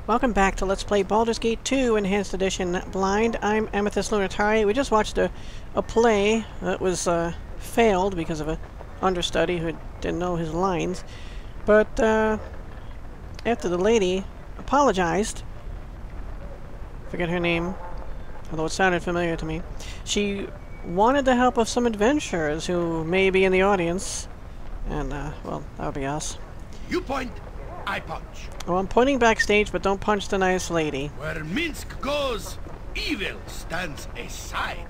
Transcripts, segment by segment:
Welcome back to Let's Play Baldur's Gate 2 Enhanced Edition Blind. I'm Amethyst Lunatari. We just watched a play that was failed because of an understudy who didn't know his lines. But after the lady apologized, forget her name, although it sounded familiar to me, she wanted the help of some adventurers who may be in the audience. And, well, that would be us. You point, I punch. Oh, I'm pointing backstage, but don't punch the nice lady. Where Minsk goes, evil stands aside.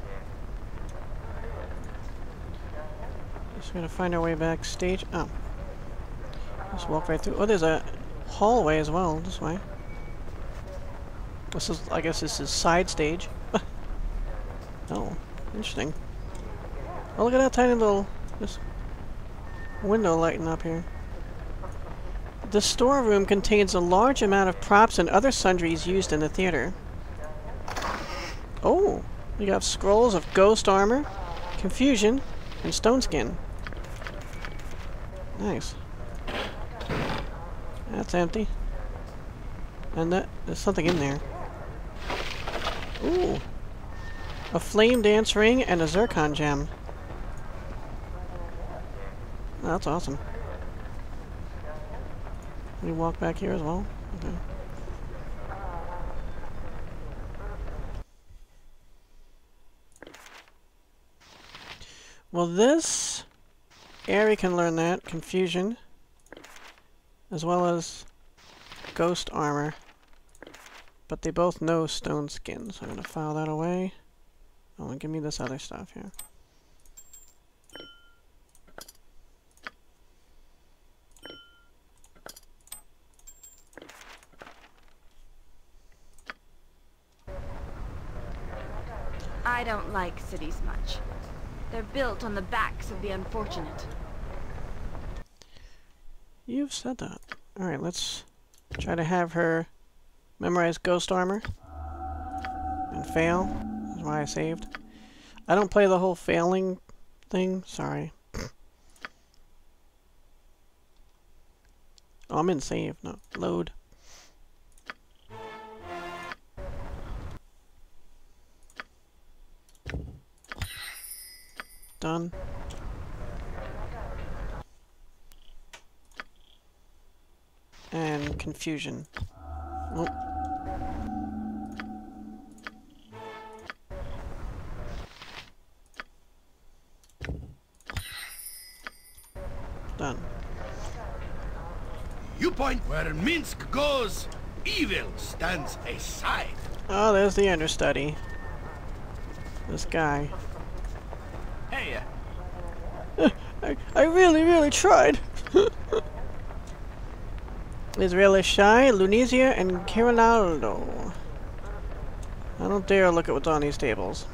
Just gonna find our way backstage. Oh. Just walk right through. Oh, there's a hallway as well, this way. This is, I guess this is side stage. Oh, interesting. Oh, look at that tiny little this window lighting up here. The storeroom contains a large amount of props and other sundries used in the theater. Oh, you got scrolls of ghost armor, confusion, and stone skin. Nice. That's empty. And there's something in there. Ooh. A flame dance ring and a zircon gem. Oh, that's awesome. Can we walk back here as well? Okay. Well, this Aerie can learn that. Confusion. As well as ghost armor. But they both know stone skin, so I'm going to file that away. Oh, and give me this other stuff here. I don't like cities much. They're built on the backs of the unfortunate. You've said that. Alright, let's try to have her memorize ghost armor. And fail. That's why I saved. I don't play the whole failing thing. Sorry. Oh, I'm in save. No. Load. Done. And confusion. Oh. Done. You point where Minsk goes, evil stands aside. Oh, there's the understudy. This guy. Hey, I really tried. Israeli Shy, Lunizia, and Kirinaldo. I don't dare look at what's on these tables.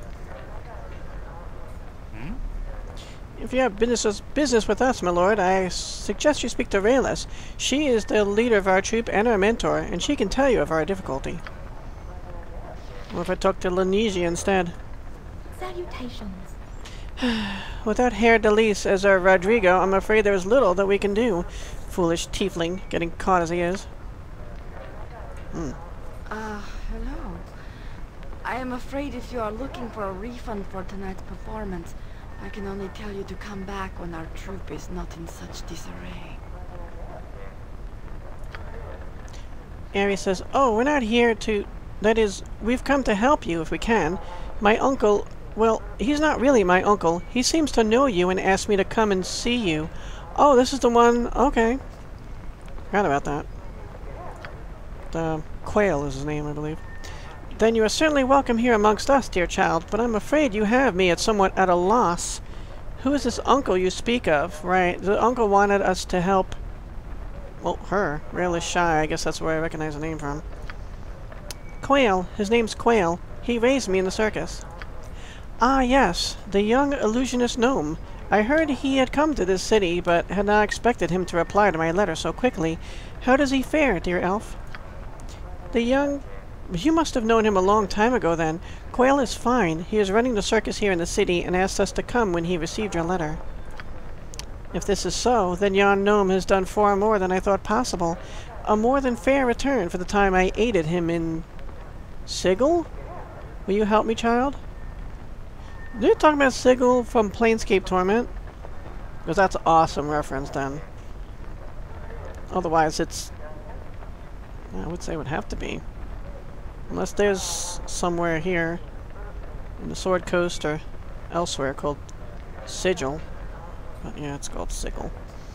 If you have business with us, my lord, I suggest you speak to Raylis. She is the leader of our troop and our mentor, and she can tell you of our difficulty. Or if I talk to Lunizia instead. Salutations. Without Herr Delis as our Rodrigo, I'm afraid there is little that we can do. Foolish tiefling, getting caught as he is. Hello. I am afraid if you are looking for a refund for tonight's performance, I can only tell you to come back when our troop is not in such disarray. Aerie says, oh, we're not here to... That is, we've come to help you if we can. My uncle... Well, he's not really my uncle. He seems to know you and asked me to come and see you. Oh, this is the one... Okay. Forgot about that. Quail is his name, I believe. Then you are certainly welcome here amongst us, dear child, but I'm afraid you have me somewhat at a loss. Who is this uncle you speak of? Right, the uncle wanted us to help... Well, her. Really Shy, I guess that's where I recognize the name from. Quail. His name's Quail. He raised me in the circus. Ah, yes, the young illusionist gnome. I heard he had come to this city, but had not expected him to reply to my letter so quickly. How does he fare, dear elf? The young... You must have known him a long time ago, then. Quail is fine. He is running the circus here in the city, and asked us to come when he received your letter. If this is so, then yon gnome has done far more than I thought possible. a more than fair return for the time I aided him in... Sigil? Will you help me, child? They're talking about Sigil from Planescape Torment? Because that's an awesome reference, then. Otherwise, it's... I would say it would have to be. Unless there's somewhere here in the Sword Coast or elsewhere called Sigil. But yeah, it's called Sigil.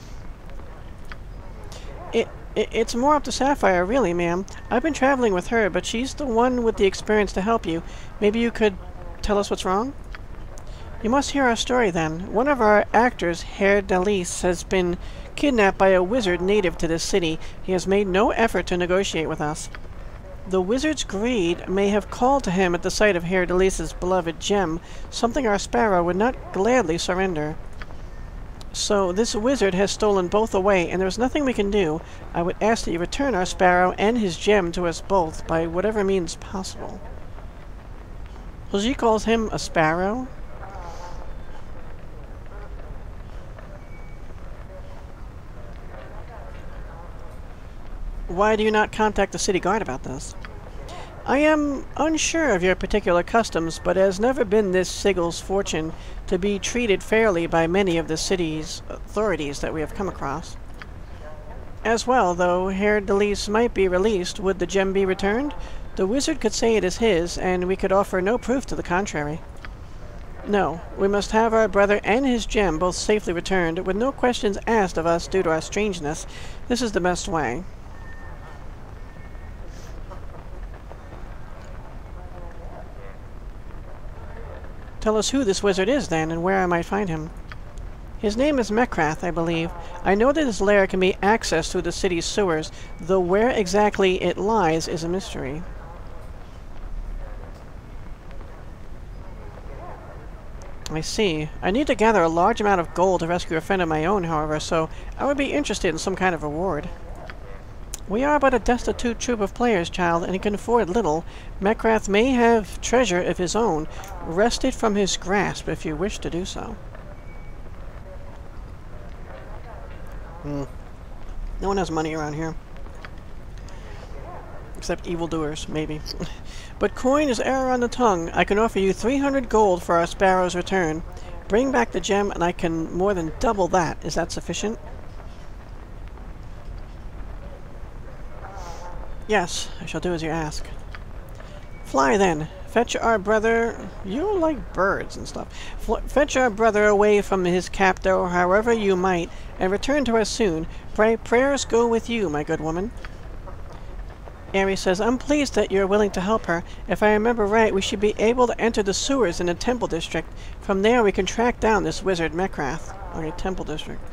It's more up to Sapphire, really, ma'am. I've been traveling with her, but she's the one with the experience to help you. Maybe you could tell us what's wrong? You must hear our story, then. One of our actors, Herr Delis, has been kidnapped by a wizard native to this city. He has made no effort to negotiate with us. The wizard's greed may have called to him at the sight of Herr Delis's beloved gem, something our sparrow would not gladly surrender. So this wizard has stolen both away, and there's nothing we can do. I would ask that you return our sparrow and his gem to us both by whatever means possible. So she calls him a sparrow? Why do you not contact the city guard about this? I am unsure of your particular customs, but it has never been this Sigil's fortune to be treated fairly by many of the city's authorities that we have come across. As well, though Herr Delis might be released, would the gem be returned? The wizard could say it is his, and we could offer no proof to the contrary. No, we must have our brother and his gem both safely returned, with no questions asked of us due to our strangeness. This is the best way. Tell us who this wizard is, then, and where I might find him. His name is Mekrath, I believe. I know that his lair can be accessed through the city's sewers, though where exactly it lies is a mystery. I see. I need to gather a large amount of gold to rescue a friend of my own, however, so I would be interested in some kind of reward. We are but a destitute troop of players, child, and he can afford little. Mekrath may have treasure of his own. Wrest it from his grasp if you wish to do so. No one has money around here. Except evildoers, maybe. But coin is error on the tongue. I can offer you 300 gold for our sparrow's return. Bring back the gem, and I can more than double that. Is that sufficient? Yes, I shall do as you ask. Fly, then. Fetch our brother... You like birds and stuff. Fetch our brother away from his captor, however you might, and return to us soon. Pray, prayers go with you, my good woman. Aerie says, I'm pleased that you're willing to help her. If I remember right, we should be able to enter the sewers in the Temple District. From there, we can track down this wizard Mekrath. Okay, Temple District.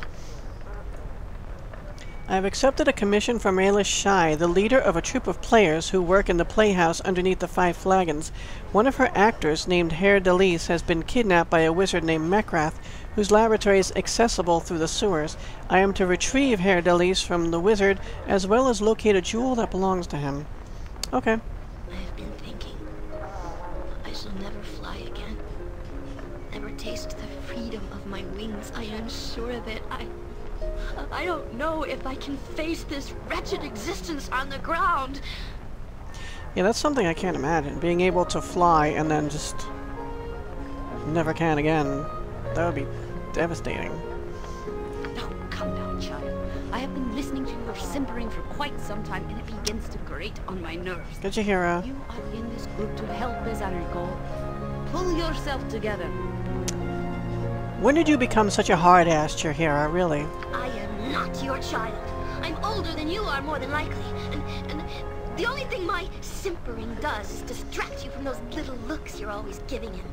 I have accepted a commission from Ailish Shai, the leader of a troop of players who work in the playhouse underneath the 5 Flagons. One of her actors, named Herr Delis, has been kidnapped by a wizard named Mekrath, whose laboratory is accessible through the sewers. I am to retrieve Herr Delis from the wizard, as well as locate a jewel that belongs to him. Okay. I have been thinking. I shall never fly again. Never taste the freedom of my wings. I am sure that I don't know if I can face this wretched existence on the ground. Yeah, that's something I can't imagine. Being able to fly and then just never can again. That would be devastating. Oh, come now, child. I have been listening to your simpering for quite some time, and it begins to grate on my nerves. Good to hear, You are in this group to help Bezariko. Pull yourself together. When did you become such a hard-ass, Chihira, really? I am not your child. I'm older than you are, more than likely. And the only thing my simpering does is distract you from those little looks you're always giving him.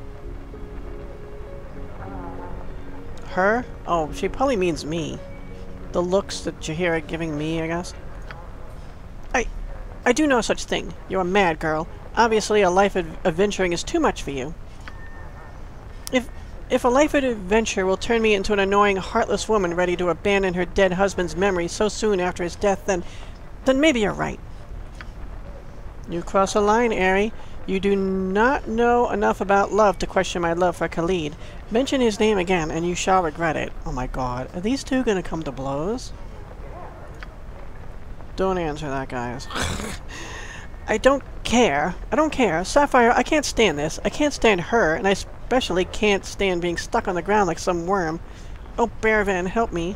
Her? Oh, she probably means me. The looks that Chihira giving me, I guess. I do no such thing. You're a mad girl. Obviously, a life of adventuring is too much for you. If a life of adventure will turn me into an annoying, heartless woman ready to abandon her dead husband's memory so soon after his death, then maybe you're right. You cross a line, Aerie. You do not know enough about love to question my love for Khalid. Mention his name again, and you shall regret it. Oh my god. Are these two gonna come to blows? Don't answer that, guys. I don't care. I don't care. Sapphire, I can't stand this. I can't stand her, and I especially can't stand being stuck on the ground like some worm. Oh, Bearvan, help me.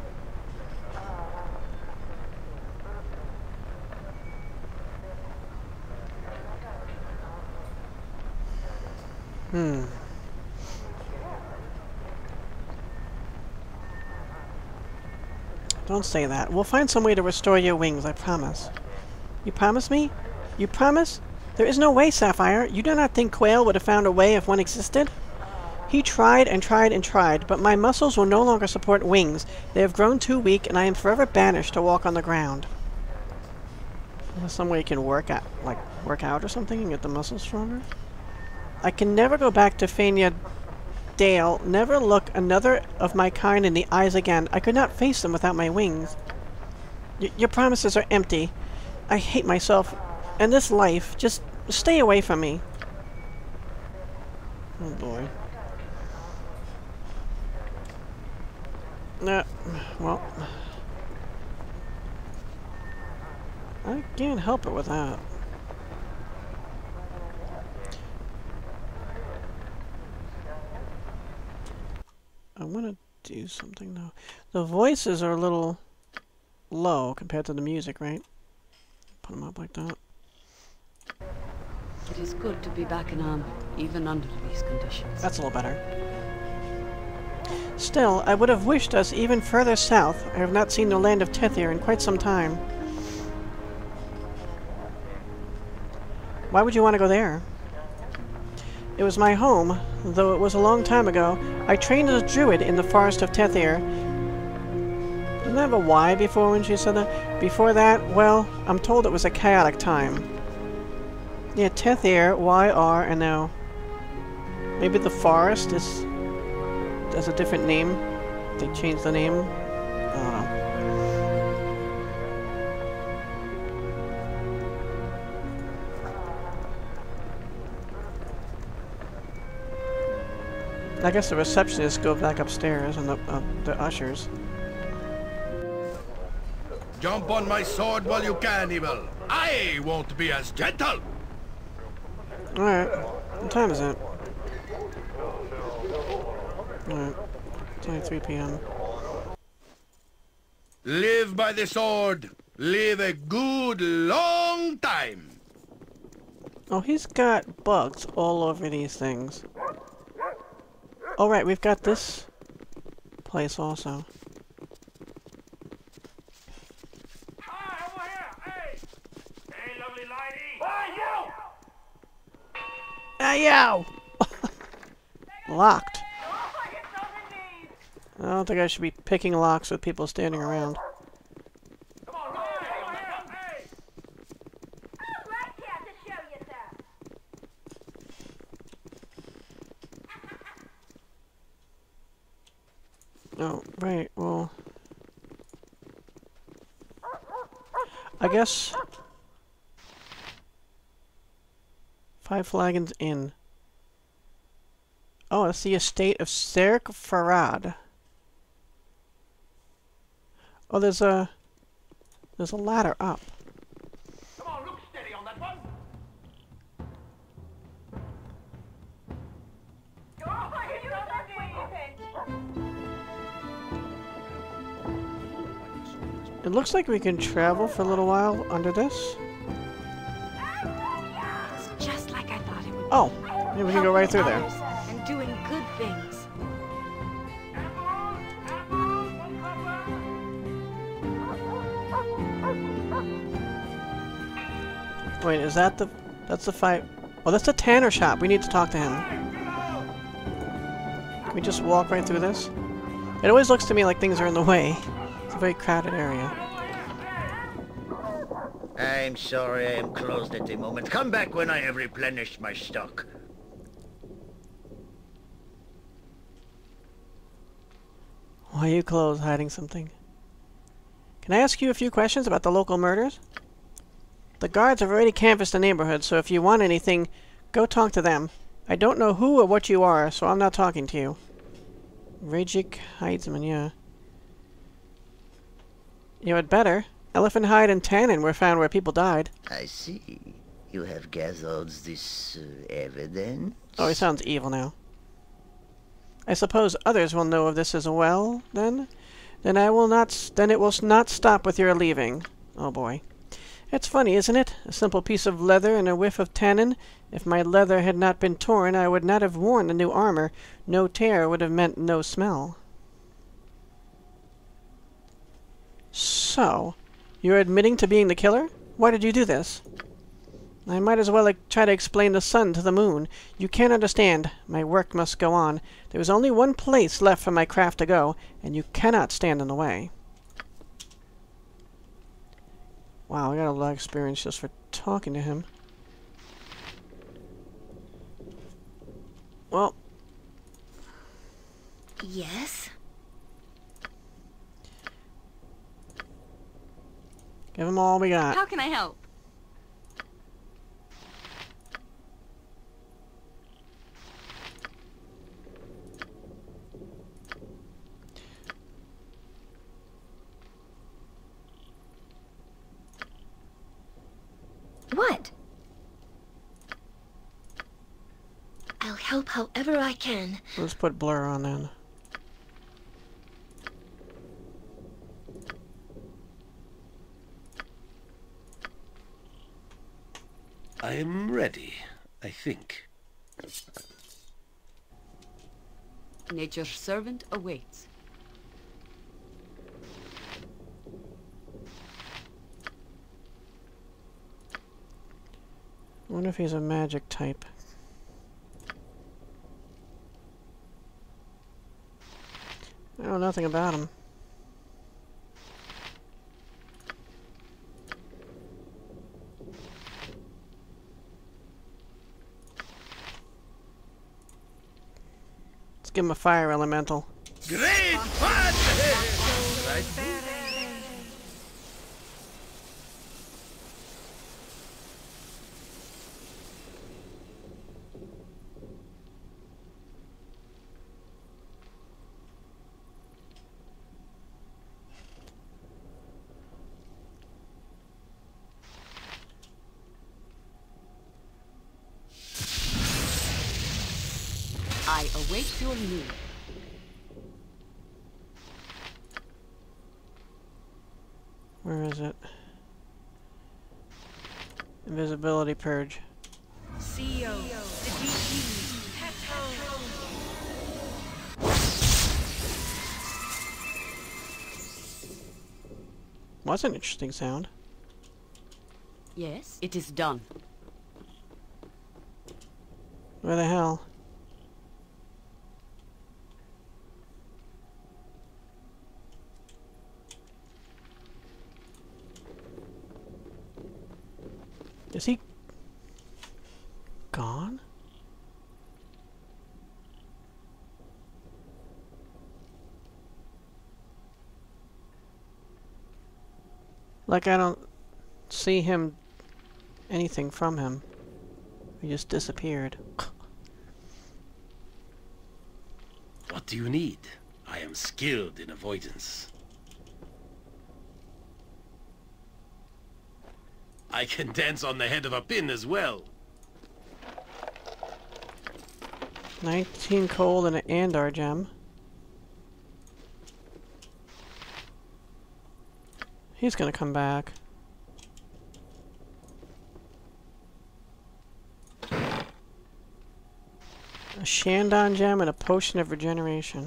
Don't say that. We'll find some way to restore your wings, I promise. You promise me? You promise? There is no way, Sapphire. You do not think Quail would have found a way if one existed? He tried and tried and tried, but my muscles will no longer support wings. They have grown too weak, and I am forever banished to walk on the ground. Is there some way you can work out or something and get the muscles stronger? I can never go back to Fania Dale, never look another of my kind in the eyes again. I could not face them without my wings. Your promises are empty. I hate myself and this life. Just stay away from me. Oh boy. Well, I can't help it with that. I want to do something though. The voices are a little low compared to the music, right? Put them up like that. It is good to be back in Am, even under these conditions. That's a little better. Still, I would have wished us even further south. I have not seen the land of Tethir in quite some time. Why would you want to go there? It was my home, though it was a long time ago. I trained as a druid in the forest of Tethir. Didn't I have a Y before when she said that? Before that, well, I'm told it was a chaotic time. Yeah, Tethir, Y-R, and now... Maybe the forest has a different name? They changed the name? I don't know. I guess the receptionists go back upstairs and the ushers. Jump on my sword while you can, Evil. I won't be as gentle. Alright. What time is it? Alright. It's only 3 p.m. Live by the sword. Live a good long time. Oh, he's got bugs all over these things. Oh, right, we've got this place also. Hi, over here! Hey! Hey, lovely lady! Hey, you! Hey, yo! Locked. I don't think I should be picking locks with people standing around. Come on, run! Hey! I'm right here to show you, sir. Oh, right, well... I guess... 5 Flagons Inn. Oh, that's the estate of Serk Farad. Oh, there's a ladder up. Come on, look steady on that one! It looks like we can travel for a little while under this. It's just like I thought it would be. Oh, yeah, we can go right through there. Others and doing good things. Wait, is that that's the fight? Oh, that's the tanner shop. We need to talk to him. Can we just walk right through this? It always looks to me like things are in the way. It's a very crowded area. I'm sorry, I am closed at the moment. Come back when I have replenished my stock. Why are you closed, hiding something? Can I ask you a few questions about the local murders? The guards have already canvassed the neighborhood, so if you want anything, go talk to them. I don't know who or what you are, so I'm not talking to you. Rajik Heidsman, yeah. You had better. Elephant hide and tannin were found where people died. I see. You have gathered this evidence? Oh, he sounds evil now. I suppose others will know of this as well, then? Then it will not stop with your leaving. Oh boy. It's funny, isn't it? A simple piece of leather and a whiff of tannin. If my leather had not been torn, I would not have worn the new armor. No tear would have meant no smell. So, you're admitting to being the killer? Why did you do this? I might as well try to explain the sun to the moon. You can't understand. My work must go on. There is only one place left for my craft to go, and you cannot stand in the way. Wow, I got a lot of experience just for talking to him. Well. Yes? Give him all we got. How can I help? What? I'll help however I can. Let's put blur on then. I am ready, I think. Nature's servant awaits. I wonder if he's a magic type. I know nothing about him. Let's give him a fire elemental. Great fun! Right. I await your news. Where is it? Invisibility purge. CEO, Was an interesting sound. Yes, it is done. Where the hell? Is he gone? Like I don't see him, anything from him. He just disappeared. What do you need? I am skilled in avoidance. I can dance on the head of a pin as well. 19 cold and an Andar gem. He's gonna come back. A Shandon gem and a potion of regeneration.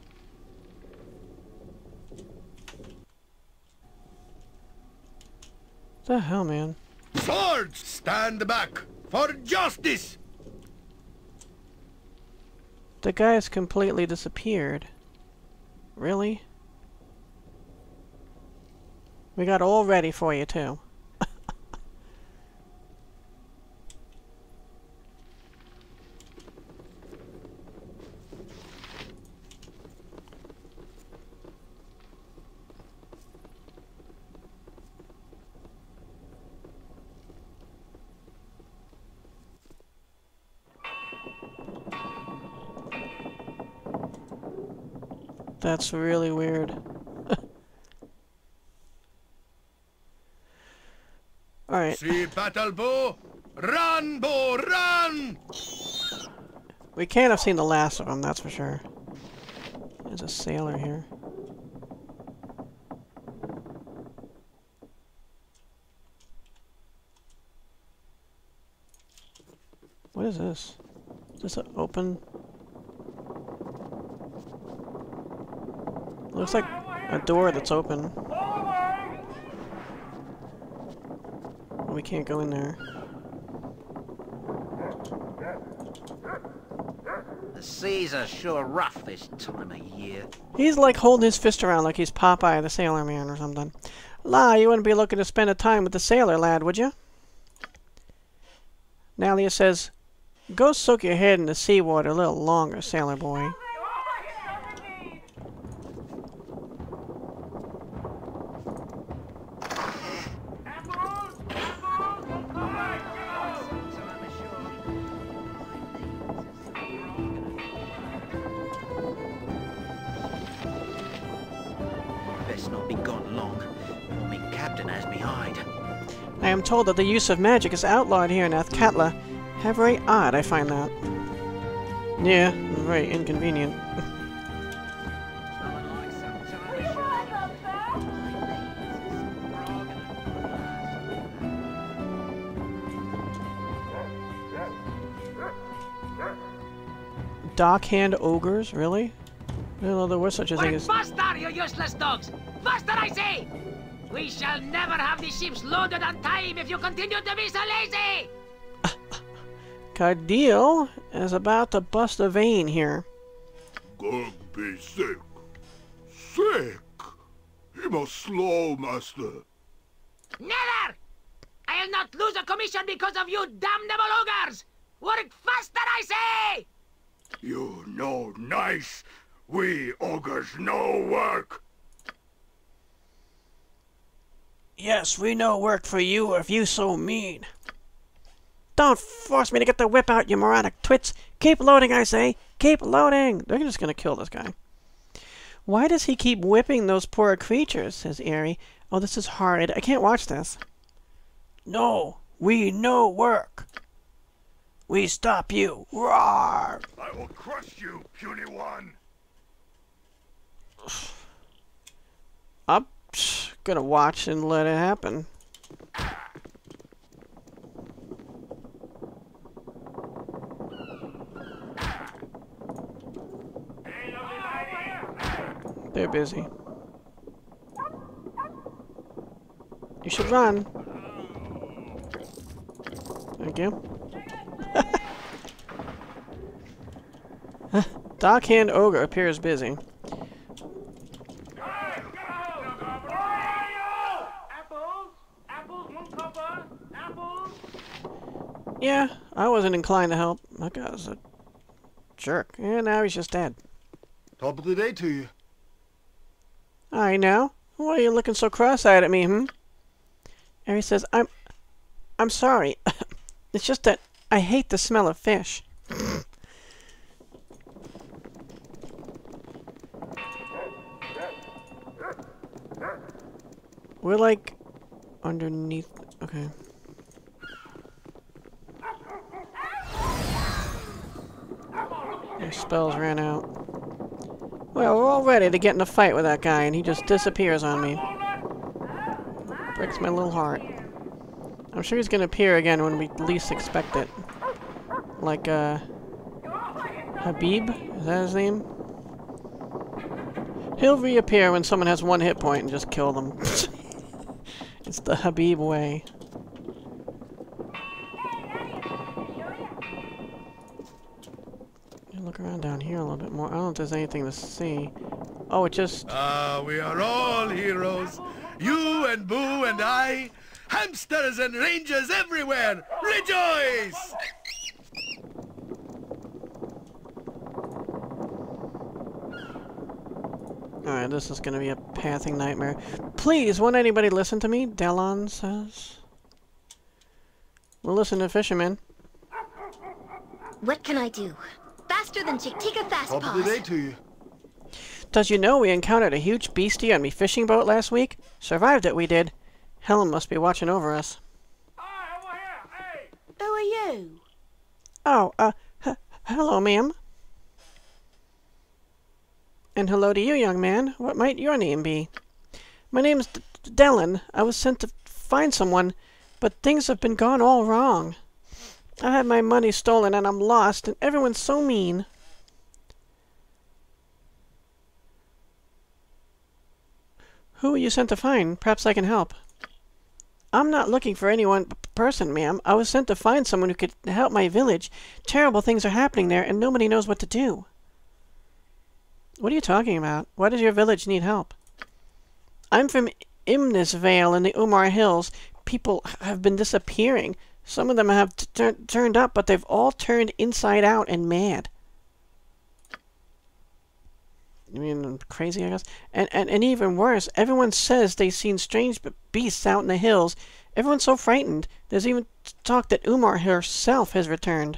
What the hell, man? Swords, stand back for justice! The guy has completely disappeared. Really? We got all ready for you, too. That's really weird. Alright. See battle bow? Run, bow, run! We can't have seen the last of them, that's for sure. There's a sailor here. What is this? Is this an open? Looks like a door that's open. We can't go in there. The seas are sure rough this time of year. He's like holding his fist around like he's Popeye the Sailor Man or something. La, you wouldn't be looking to spend a time with the sailor lad, would you? Nalia says, go soak your head in the seawater a little longer, sailor boy. Best not be gone long, or me captain has me hide. I am told that the use of magic is outlawed here in Athkatla. How very odd I find that. Yeah, very inconvenient. Dockhand ogres, really? I didn't know there was such a thing as... Faster, you useless dogs! Faster, I say! We shall never have the ships loaded on time if you continue to be so lazy! Cardeal is about to bust a vein here. Gug be sick. Sick? He must slow, master. Never! I'll not lose a commission because of you damnable ogres! Work faster, I say! You know nice. We ogres no work. Yes, we know work for you if you so mean. Don't force me to get the whip out, you moronic twits! Keep loading, I say! Keep loading! They're just gonna kill this guy. Why does he keep whipping those poor creatures? Says Eerie. Oh, this is hard. I can't watch this. No, we no work. We stop you. Roar! I will crush you, puny one. I'm gonna watch and let it happen. They're busy. You should run. Thank you. Dockhand Ogre appears busy. Yeah, I wasn't inclined to help. That guy was a jerk. And now he's just dead. Top of the day to you. I know. Why are you looking so cross-eyed at me, hmm? Harry says, I'm sorry. It's just that I hate the smell of fish. We're like underneath. Okay. Their spells ran out. Well, we're all ready to get in a fight with that guy, and he just disappears on me. Breaks my little heart. I'm sure he's gonna appear again when we least expect it. Like, Habib? Is that his name? He'll reappear when someone has 1 hit point and just kill them. It's the Habib way. Look around down here a little bit more. I don't know if there's anything to see. Oh, it just... We are all heroes. You and Boo and I. Hamsters and rangers everywhere. Rejoice! Alright, this is gonna be a pathing nightmare. Please, won't anybody listen to me? Delon says. We'll listen to Fisherman. What can I do? Faster than take a fast Top of the day pause. to you. Does you know we encountered a huge beastie on me fishing boat last week? Survived it, we did. Helen must be watching over us. you? Oh, hello, ma'am. And hello to you, young man. What might your name be? My name's Dellen. I was sent to find someone, but things have been gone all wrong. I had my money stolen and I'm lost, and everyone's so mean. Who were you sent to find? Perhaps I can help. I'm not looking for any one person, ma'am. I was sent to find someone who could help my village. Terrible things are happening there, and nobody knows what to do. What are you talking about? Why does your village need help? I'm from Imnisvale in the Umar Hills. People have been disappearing. Some of them have turned up, but they've all turned inside out and mad. You mean crazy, I guess? And even worse, everyone says they've seen strange beasts out in the hills. Everyone's so frightened. There's even talk that Umar herself has returned.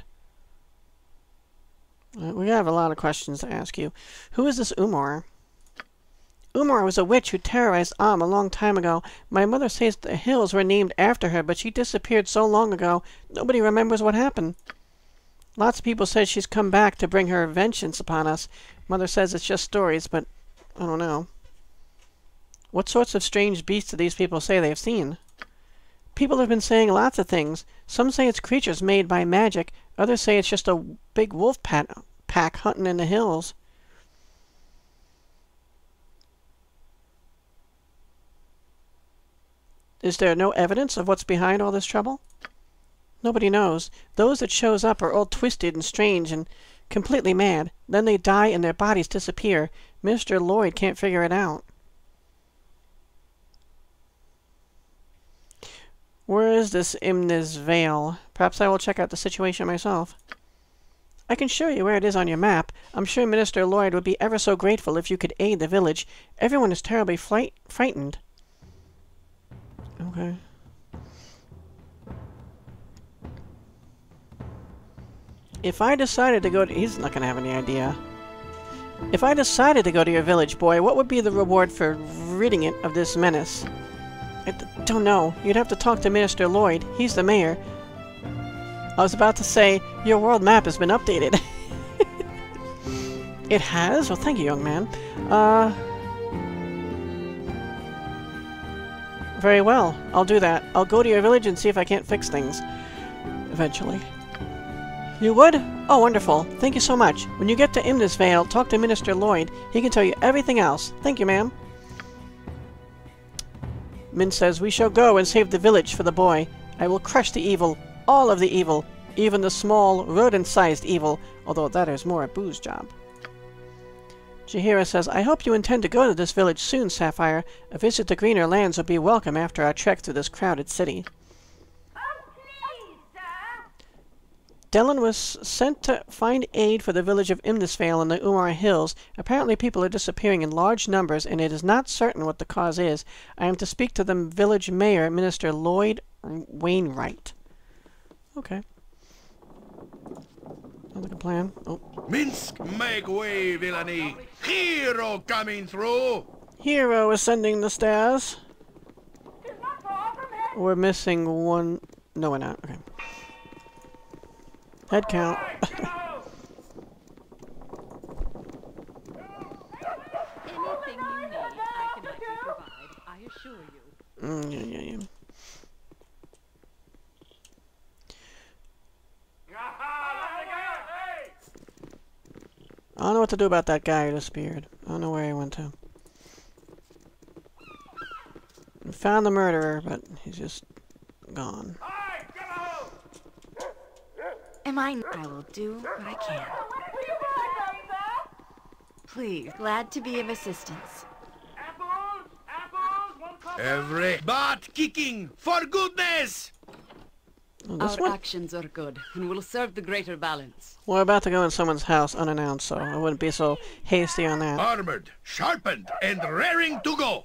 We have a lot of questions to ask you. Who is this Umar? Umar was a witch who terrorized Am a long time ago. My mother says the hills were named after her, but she disappeared so long ago, nobody remembers what happened. Lots of people say she's come back to bring her vengeance upon us. Mother says it's just stories, but I don't know. What sorts of strange beasts do these people say they've seen? People have been saying lots of things. Some say it's creatures made by magic. Others say it's just a big wolf pack hunting in the hills. Is there no evidence of what's behind all this trouble? Nobody knows. Those that shows up are all twisted and strange and completely mad. Then they die and their bodies disappear. Mr. Lloyd can't figure it out. Where is this Imnisvale? Perhaps I will check out the situation myself. I can show you where it is on your map. I'm sure Minister Lloyd would be ever so grateful if you could aid the village. Everyone is terribly frightened. Okay. If I decided to go to... He's not going to have any idea. If I decided to go to your village, boy, what would be the reward for ridding it of this menace? I don't know. You'd have to talk to Minister Lloyd. He's the mayor. I was about to say, your world map has been updated. It has? Well, thank you, young man. Very well. I'll do that. I'll go to your village and see if I can't fix things. Eventually. You would? Oh, wonderful. Thank you so much. When you get to Imnisvale, talk to Minister Lloyd. He can tell you everything else. Thank you, ma'am. Min says, we shall go and save the village for the boy. I will crush the evil. All of the evil. Even the small, rodent-sized evil. Although that is more a Boo's job. Jahira says, I hope you intend to go to this village soon, Sapphire. A visit to greener lands will be welcome after our trek through this crowded city. Dellen was sent to find aid for the village of Imnisvale in the Umar Hills. Apparently people are disappearing in large numbers, and it is not certain what the cause is. I am to speak to the village mayor, Minister Lloyd Wainwright. Okay. Sounds like a plan. Oh. Minsk, make way, villainy! Hero coming through! Hero ascending the stairs. We're missing one... No, we're not. Okay. Head count. Anything you need, I can let you provide. I assure you. Yeah. I don't know what to do about that guy who disappeared. I don't know where he went to. We found the murderer, but he's just gone. I will do what I can. Please, glad to be of assistance. Every butt kicking, for goodness! Oh, this Our one? actions are good and will serve the greater balance. We're about to go in someone's house unannounced, so I wouldn't be so hasty on that. Armored, sharpened, and raring to go!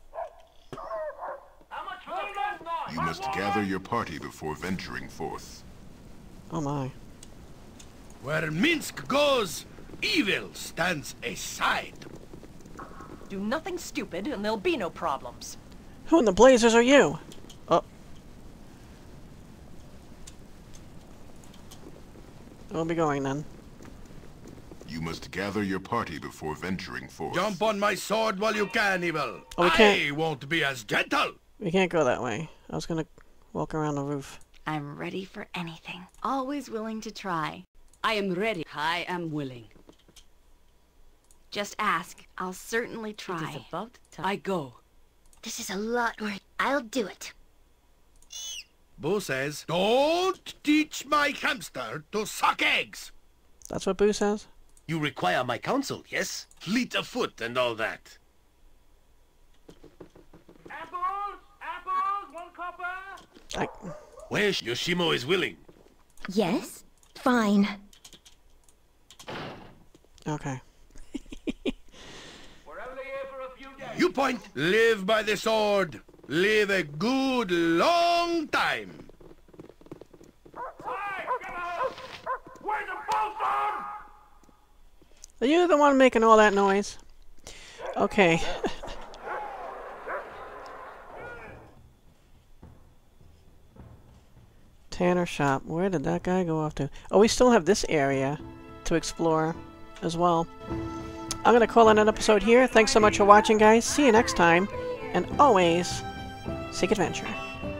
You must gather your party before venturing forth. Oh my. Where Minsk goes, evil stands aside. Do nothing stupid and there'll be no problems. Who in the blazers are you? Oh. We'll be going then. You must gather your party before venturing forth. Jump on my sword while you can, Evil. Oh, we can't. I won't be as gentle. We can't go that way. I was gonna walk around the roof. I'm ready for anything. Always willing to try. I am ready. I am willing. Just ask. I'll certainly It try. is about time. I go. This is a lot work. I'll do it. Boo says, don't teach my hamster to suck eggs. That's what Boo says? You require my counsel, yes? Fleet of foot and all that. Apples! Apples! 1 copper! Where's Yoshimo is willing? Yes? Fine. Okay. We're only here for a few days. You point, live by the sword. Live a good long time. Hey, get out! Where's the Baldur? Are you the one making all that noise? Okay. Tanner shop. Where did that guy go off to? Oh, we still have this area to explore as well. I'm going to call it an episode here. Thanks so much for watching, guys. See you next time. And always, seek adventure.